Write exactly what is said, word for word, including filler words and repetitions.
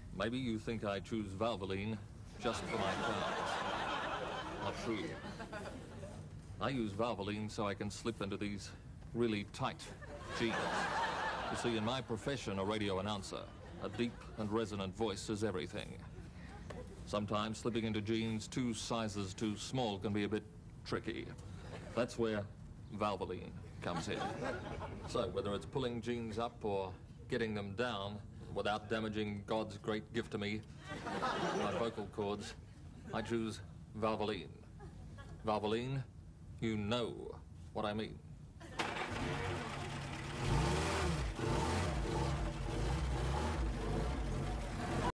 Maybe you think I choose Valvoline just for my clothes. Not true. I use Valvoline so I can slip into these really tight jeans. You see, in my profession, a radio announcer, a deep and resonant voice is everything. Sometimes slipping into jeans two sizes too small can be a bit tricky. That's where Valvoline comes in. So, whether it's pulling jeans up or getting them down without damaging God's great gift to me, my vocal cords, I choose Valvoline. Valvoline, you know what I mean.